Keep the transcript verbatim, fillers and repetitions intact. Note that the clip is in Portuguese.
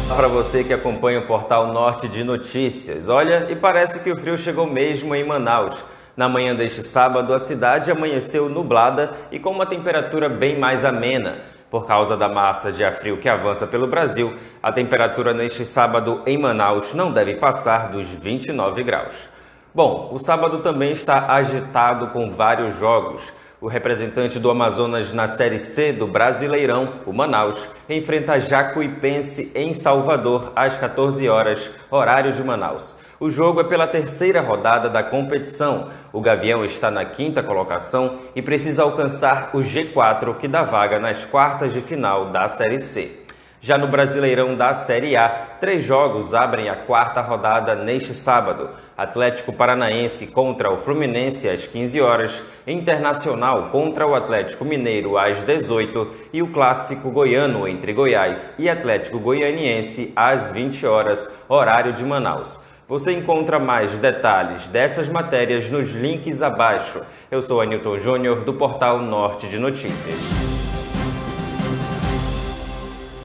Para você que acompanha o portal Norte de Notícias, olha, e parece que o frio chegou mesmo em Manaus. Na manhã deste sábado, a cidade amanheceu nublada e com uma temperatura bem mais amena. Por causa da massa de ar frio que avança pelo Brasil, a temperatura neste sábado em Manaus não deve passar dos vinte e nove graus. Bom, o sábado também está agitado com vários jogos. O representante do Amazonas na Série C do Brasileirão, o Manaus, enfrenta a Jacuipense em Salvador às quatorze horas, horário de Manaus. O jogo é pela terceira rodada da competição. O Gavião está na quinta colocação e precisa alcançar o G quatro, que dá vaga nas quartas de final da Série C. Já no Brasileirão da Série A, três jogos abrem a quarta rodada neste sábado. Atlético Paranaense contra o Fluminense às quinze horas, Internacional contra o Atlético Mineiro às dezoito e o Clássico Goiano entre Goiás e Atlético Goianiense às vinte horas, horário de Manaus. Você encontra mais detalhes dessas matérias nos links abaixo. Eu sou Anilton Júnior, do portal Norte de Notícias.